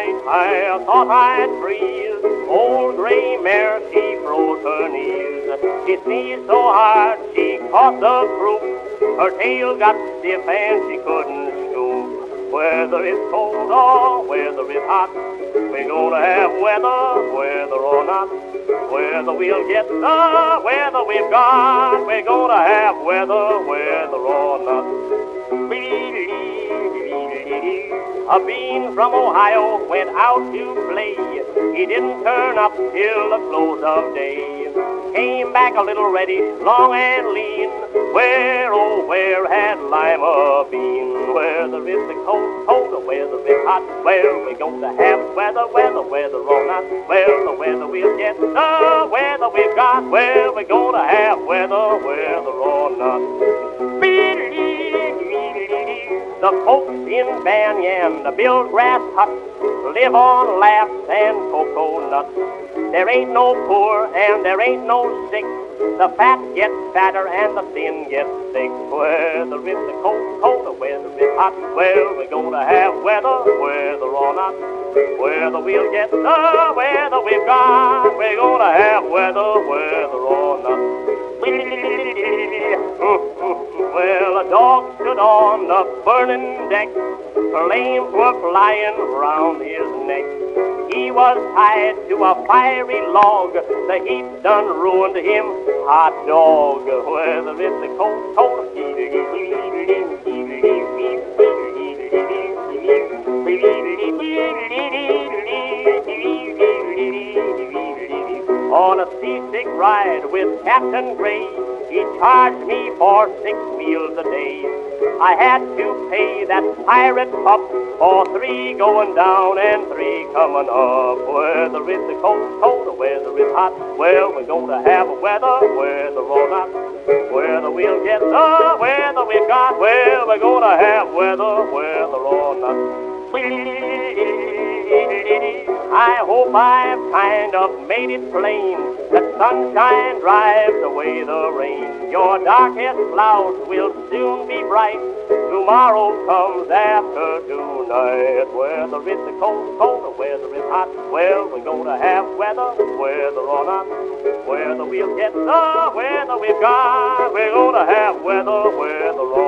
night I thought I'd freeze. Old gray mare, she froze her knees. She sneezed so hard she caught the croup. Her tail got stiff and she couldn't stoop. Whether it's cold or whether it's hot, we're gonna have weather, whether or not. Whether we'll get the weather we've got, we're gonna have weather, whether or not. A bean from Ohio went out to play. He didn't turn up till the close of day. Came back a little reddish, long and lean. Where, oh, where had Lima been? Whether it's the cold, cold, or whether it's hot, well, we're going to have weather, weather, whether or not. Well, the weather we'll get, the weather we've got, well, we're going to have weather, whether or not. The folks in Banyan build grass huts, live on laughs and cocoa nuts. There ain't no poor and there ain't no sick. The fat gets fatter and the thin gets thick. Whether it's the cold, cold, or whether it's hot, well, we're gonna have weather, whether or not. Whether we'll get the weather we've got, we're gonna have weather, whether or not. Well, a dog stood on the burning deck, flames were flying round his neck. He was tied to a fiery log, the heat done ruined him, hot dog. Whether it's the cold, cold, on a seasick ride with Captain Gray, he charged me for 6 meals a day. I had to pay that pirate pup for 3 going down and 3 coming up. Whether it's the cold, cold, or whether it's hot, well, we're gonna have weather, whether or not. Whether we'll get the weather we've got, well, we're gonna have weather, whether or not. I hope I've kind of made it plain that sunshine drives away the rain. Your darkest clouds will soon be bright. Tomorrow comes after tonight. Whether it's the cold, cold, or whether it's hot, well, we're gonna have weather, whether or not. Whether we'll get the weather we've got, we're gonna have weather, whether or not.